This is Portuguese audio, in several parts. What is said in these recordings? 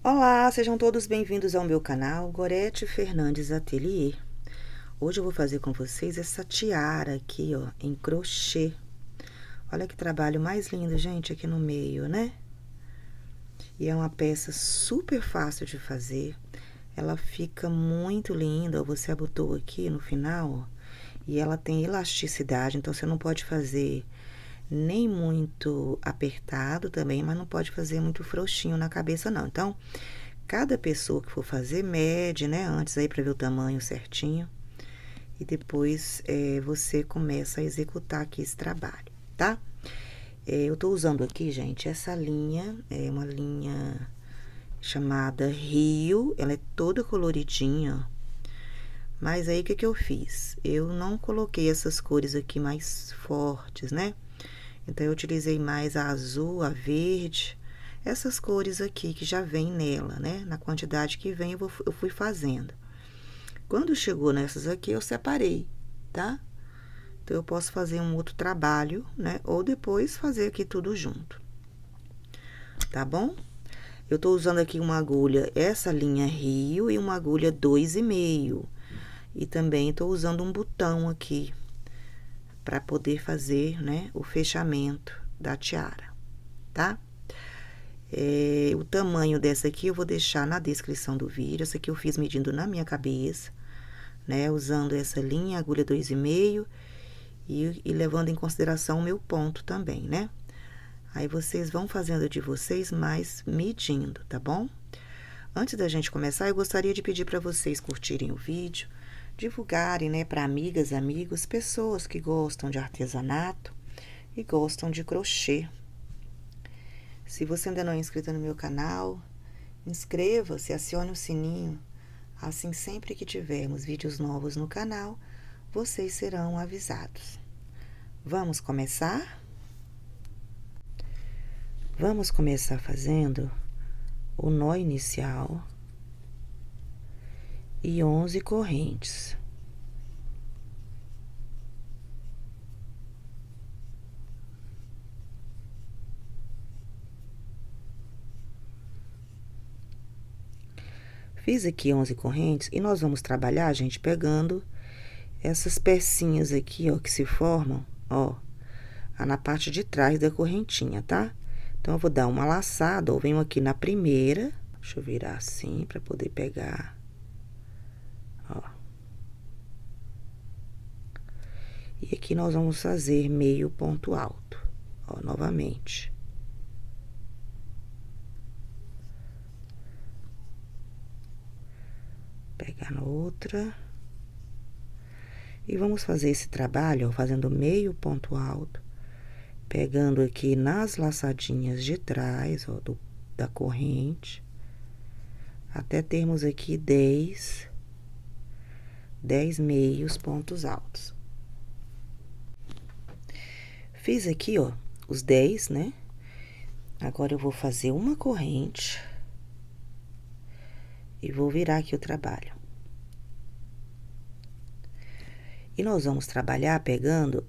Olá, sejam todos bem-vindos ao meu canal Gorete Fernandes Ateliê. Hoje eu vou fazer com vocês essa tiara aqui, ó, em crochê. Olha que trabalho mais lindo, gente, aqui no meio, né? E é uma peça super fácil de fazer. Ela fica muito linda, você abotou aqui no final, ó, e ela tem elasticidade, então você não pode fazer nem muito apertado também, mas não pode fazer muito frouxinho na cabeça, não. Então, cada pessoa que for fazer, mede, né, antes aí para ver o tamanho certinho. E depois você começa a executar aqui esse trabalho, tá? Eu tô usando aqui, gente, essa linha, é uma linha chamada Rio, ela é toda coloridinha, ó. Mas aí, o que que eu fiz? Eu não coloquei essas cores aqui mais fortes, né? Então, eu utilizei mais a azul, a verde, essas cores aqui que já vem nela, né? Na quantidade que vem, eu fui fazendo. Quando chegou nessas aqui, eu separei, tá? Então, eu posso fazer um outro trabalho, né? Ou depois fazer aqui tudo junto, tá bom? Eu tô usando aqui uma agulha, essa linha Rio, e uma agulha 2,5. E também tô usando um botão aqui, para poder fazer, né, o fechamento da tiara, tá? O tamanho dessa aqui eu vou deixar na descrição do vídeo. Essa aqui eu fiz medindo na minha cabeça, né? Usando essa linha, agulha 2,5 e levando em consideração o meu ponto também, né? Aí, vocês vão fazendo de vocês, mas medindo, tá bom? Antes da gente começar, eu gostaria de pedir para vocês curtirem o vídeo, divulgarem, né, para amigas, amigos, pessoas que gostam de artesanato e gostam de crochê. Se você ainda não é inscrito no meu canal, inscreva-se, acione o sininho. Assim, sempre que tivermos vídeos novos no canal, vocês serão avisados. Vamos começar? Vamos começar fazendo o nó inicial e 11 correntes. Fiz aqui 11 correntes e nós vamos trabalhar, gente, pegando essas pecinhas aqui, ó, que se formam, ó, na parte de trás da correntinha, tá? Então, eu vou dar uma laçada, ou venho aqui na primeira, deixa eu virar assim, pra poder pegar, ó. E aqui nós vamos fazer meio ponto alto, ó, novamente. Pegar na outra. E vamos fazer esse trabalho, ó, fazendo meio ponto alto, pegando aqui nas laçadinhas de trás, ó, da corrente, até termos aqui 10 meios pontos altos. Fiz aqui, ó, os 10, né? Agora, eu vou fazer uma corrente e vou virar aqui o trabalho. E nós vamos trabalhar pegando,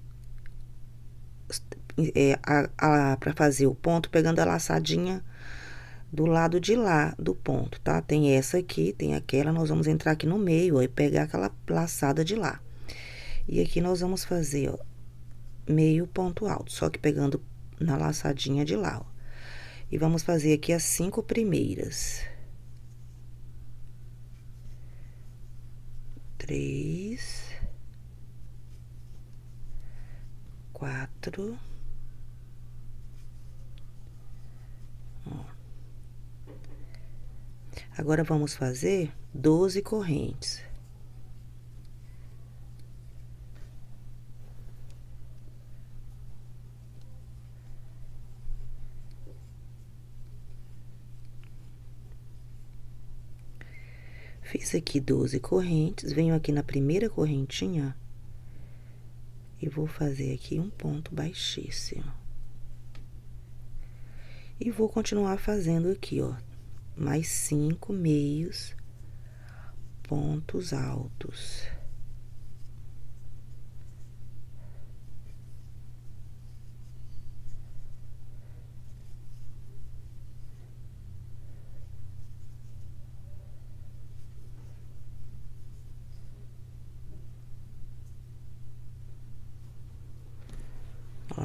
para fazer o ponto, pegando a laçadinha do lado de lá do ponto, tá? Tem essa aqui, tem aquela, nós vamos entrar aqui no meio, ó, e pegar aquela laçada de lá. E aqui nós vamos fazer, ó, meio ponto alto, só que pegando na laçadinha de lá, ó. E vamos fazer aqui as 5 primeiras. 3, 4, ó. Agora, vamos fazer 12 correntes. Fiz aqui 12 correntes, venho aqui na primeira correntinha e vou fazer aqui um ponto baixíssimo. E vou continuar fazendo aqui, ó, mais 5 meios pontos altos.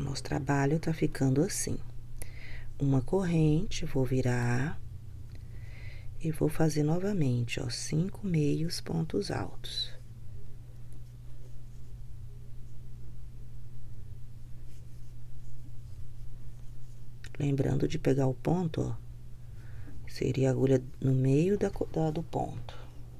nosso trabalho tá ficando assim. Uma corrente, vou virar e vou fazer novamente, ó, 5 meios pontos altos. Lembrando de pegar o ponto, ó, seria a agulha no meio do ponto.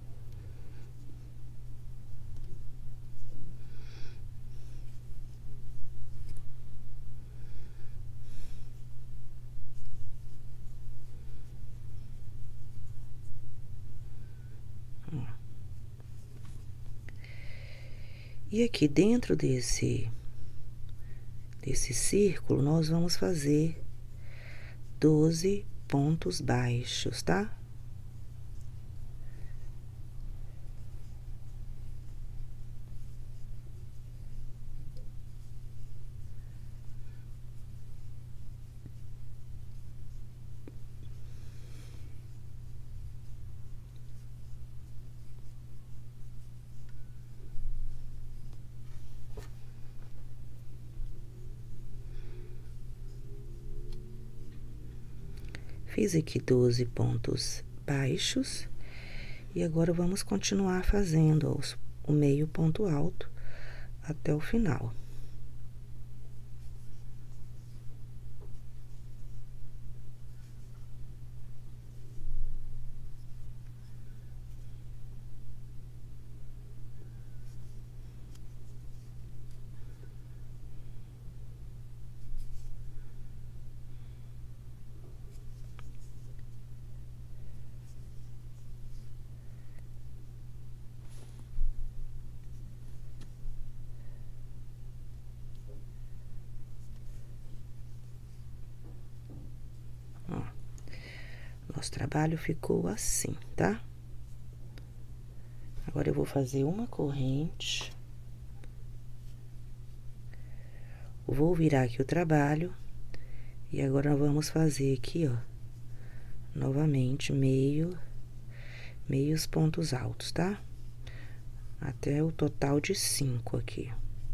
E aqui dentro desse círculo, nós vamos fazer 12 pontos baixos, tá? Fiz aqui 12 pontos baixos e agora vamos continuar fazendo, ó, o meio ponto alto até o final. Nosso trabalho ficou assim, tá? Agora eu vou fazer uma corrente. Vou virar aqui o trabalho. E agora nós vamos fazer aqui, ó, novamente meios pontos altos, tá? Até o total de 5 aqui.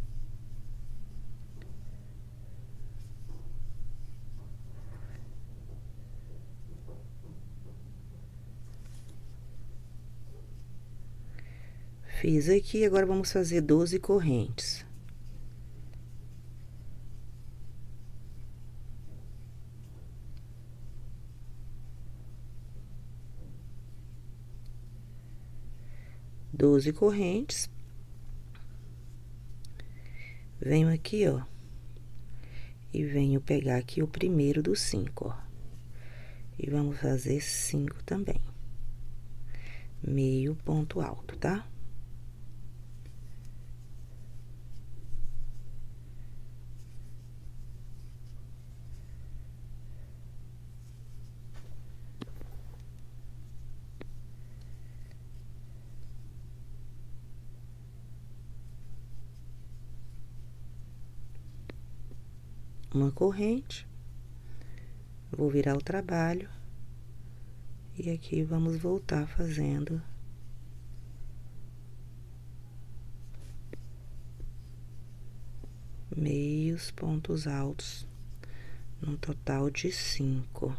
Fiz aqui, agora vamos fazer 12 correntes. Doze correntes. Venho aqui, ó, e venho pegar aqui o primeiro dos 5, ó. E vamos fazer 5 também. Meio ponto alto, tá? Uma corrente, vou virar o trabalho e aqui vamos voltar fazendo meios pontos altos, num total de 5.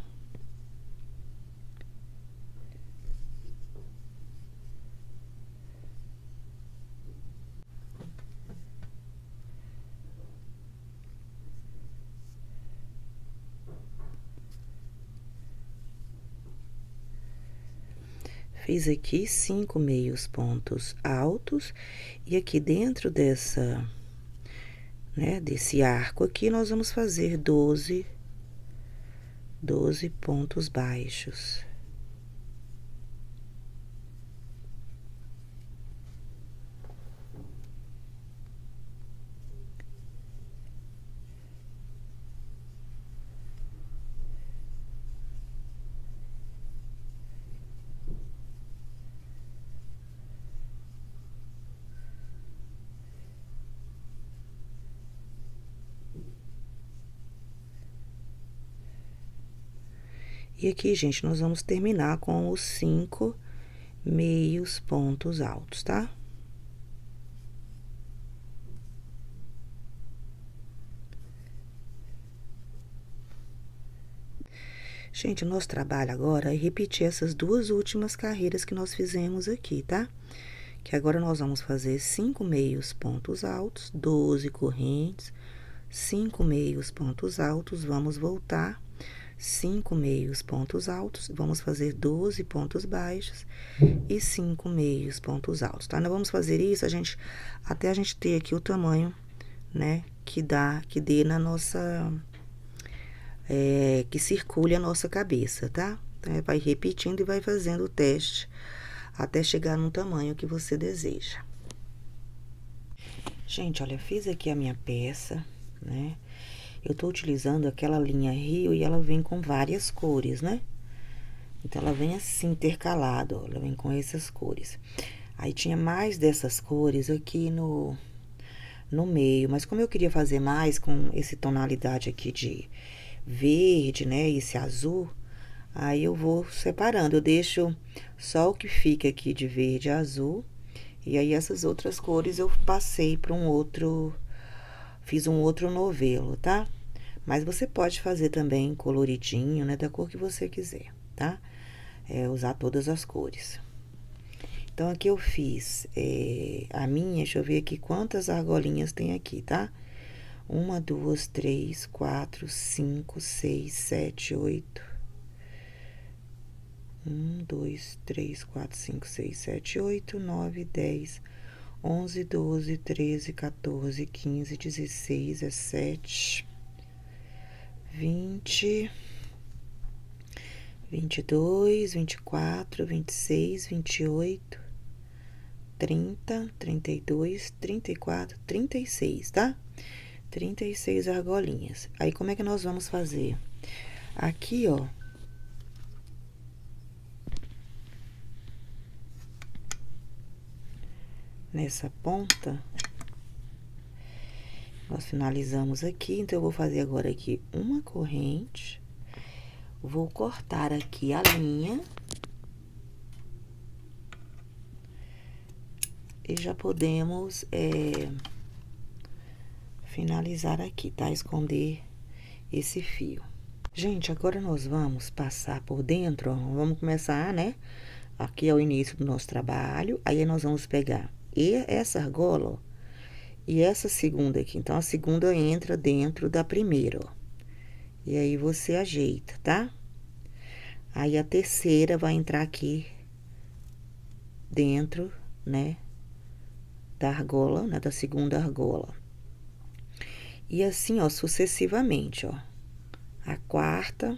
Fiz aqui 5 meios pontos altos e aqui dentro dessa, né, desse arco aqui, nós vamos fazer 12 pontos baixos. E aqui, gente, nós vamos terminar com os 5 meios pontos altos, tá? Gente, o nosso trabalho agora é repetir essas duas últimas carreiras que nós fizemos aqui, tá? Que agora nós vamos fazer 5 meios pontos altos, 12 correntes, 5 meios pontos altos, vamos voltar, 5 meios pontos altos, vamos fazer 12 pontos baixos e 5 meios pontos altos, tá? Nós vamos fazer isso até a gente ter aqui o tamanho, né, que dê na nossa... que circule a nossa cabeça, tá? Então, vai repetindo e vai fazendo o teste até chegar no tamanho que você deseja. Gente, olha, fiz aqui a minha peça, né? Eu tô utilizando aquela linha Rio e ela vem com várias cores, né? Então, ela vem assim, intercalada, ó, ela vem com essas cores. Aí, tinha mais dessas cores aqui no meio, mas como eu queria fazer mais com esse tonalidade aqui de verde, né, esse azul, aí eu vou separando, eu deixo só o que fica aqui de verde e azul, e aí essas outras cores eu passei para fiz um outro novelo, tá? Mas você pode fazer também coloridinho, né, da cor que você quiser, tá? Usar todas as cores. Então, aqui eu fiz a minha, deixa eu ver aqui quantas argolinhas tem aqui, tá? 1, 2, 3, 4, 5, 6, 7, 8. 1, 2, 3, 4, 5, 6, 7, 8, 9, 10, 11, 12, 13, 14, 15, 16, 17, 20, 22, 24, 26, 28, 30, 32, 34, 36, tá? 36 argolinhas. Aí, como é que nós vamos fazer? Aqui, ó. Nessa ponta, nós finalizamos aqui. Então, eu vou fazer agora aqui uma corrente. Vou cortar aqui a linha. E já podemos finalizar aqui, tá? Esconder esse fio. Gente, agora nós vamos passar por dentro, ó. Vamos começar, né? Aqui é o início do nosso trabalho. Aí, nós vamos pegar essa argola, ó, e essa segunda aqui. Então, a segunda entra dentro da primeira, ó. E aí, você ajeita, tá? Aí, a terceira vai entrar aqui dentro, né? Da argola, né? Da segunda argola. E assim, ó, sucessivamente, ó. A quarta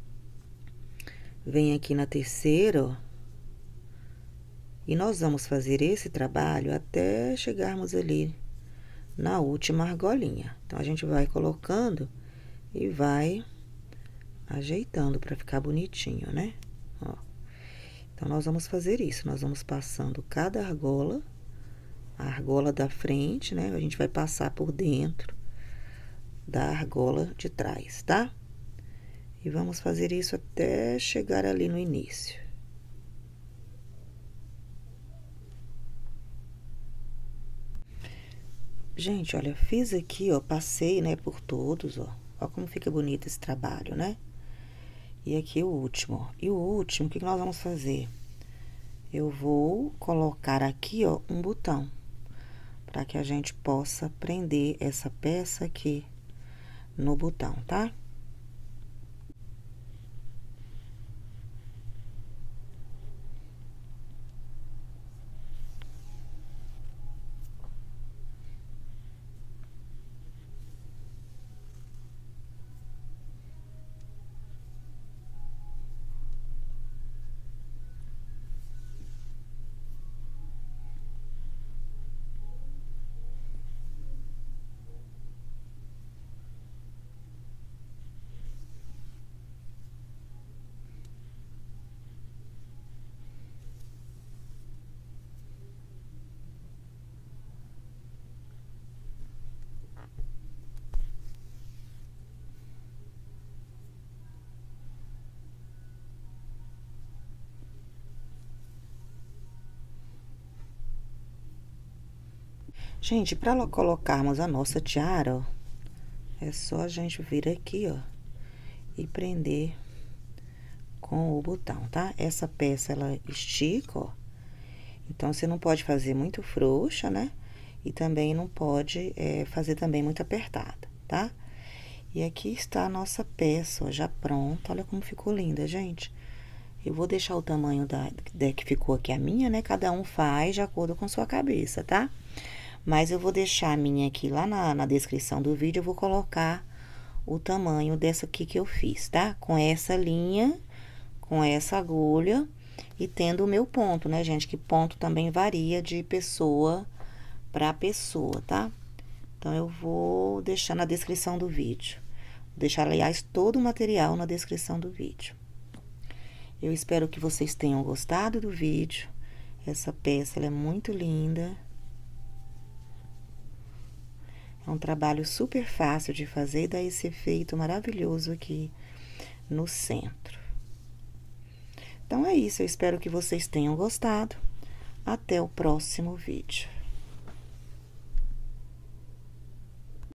vem aqui na terceira, ó. E nós vamos fazer esse trabalho até chegarmos ali na última argolinha. Então, a gente vai colocando e vai ajeitando para ficar bonitinho, né? Ó. Então, nós vamos fazer isso. Nós vamos passando cada argola, a argola da frente, né? A gente vai passar por dentro da argola de trás, tá? E vamos fazer isso até chegar ali no início. Gente, olha, fiz aqui, ó, passei, né, por todos, ó. Ó como fica bonito esse trabalho, né? E aqui o último, ó. E o último, o que nós vamos fazer? Eu vou colocar aqui, ó, um botão, para que a gente possa prender essa peça aqui no botão, tá? Gente, para colocarmos a nossa tiara, ó, é só a gente vir aqui, ó, e prender com o botão, tá? Essa peça, ela estica, ó. Então, você não pode fazer muito frouxa, né? E também não pode fazer também muito apertada, tá? E aqui está a nossa peça, ó, já pronta. Olha como ficou linda, gente. Eu vou deixar o tamanho da que ficou aqui a minha, né? Cada um faz de acordo com sua cabeça, tá? Mas eu vou deixar a minha aqui lá na descrição do vídeo, eu vou colocar o tamanho dessa aqui que eu fiz, tá? Com essa linha, com essa agulha e tendo o meu ponto, né, gente? Que ponto também varia de pessoa para pessoa, tá? Então, eu vou deixar na descrição do vídeo. Vou deixar, aliás, todo o material na descrição do vídeo. Eu espero que vocês tenham gostado do vídeo. Essa peça, ela é muito linda. É um trabalho super fácil de fazer e dá esse efeito maravilhoso aqui no centro. Então, é isso. Eu espero que vocês tenham gostado. Até o próximo vídeo.